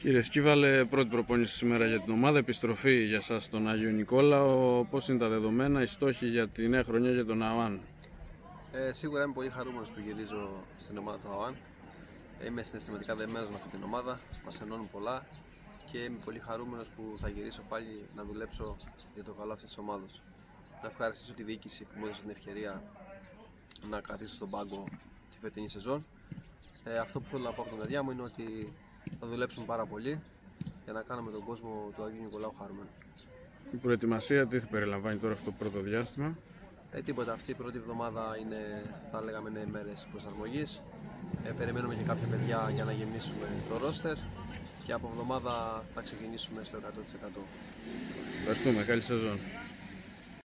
Κύριε Σκύβαλε, πρώτη προπόνηση σήμερα για την ομάδα, επιστροφή για σας στον Άγιο Νικόλαο. Πώς είναι τα δεδομένα, οι στόχοι για τη νέα χρονιά για τον ΑΟΑΝ? Σίγουρα είμαι πολύ χαρούμενος που γυρίζω στην ομάδα του ΑΟΑΝ. Είμαι συναισθηματικά δεμένος με αυτή την ομάδα, μας ενώνουν πολλά και είμαι πολύ χαρούμενος που θα γυρίσω πάλι να δουλέψω για το καλό αυτής της ομάδας. Να ευχαριστήσω τη διοίκηση που μου έδωσε την ευκαιρία να κρατήσω στον πάγκο τη φετινή σεζόν. Αυτό που θέλω να πω από την καρδιά μου είναι ότι θα δουλέψουμε πάρα πολύ για να κάνουμε τον κόσμο του Αγίου Νικολάου χαρούμενο. Η προετοιμασία τι θα περιλαμβάνει τώρα αυτό το πρώτο διάστημα? Τίποτα, αυτή η πρώτη εβδομάδα είναι, θα λέγαμε, μέρες προσαρμογής. Περιμένουμε και κάποια παιδιά για να γεμίσουμε το ρόστερ και από εβδομάδα θα ξεκινήσουμε στο 100%. Ευχαριστούμε, καλή σεζόν.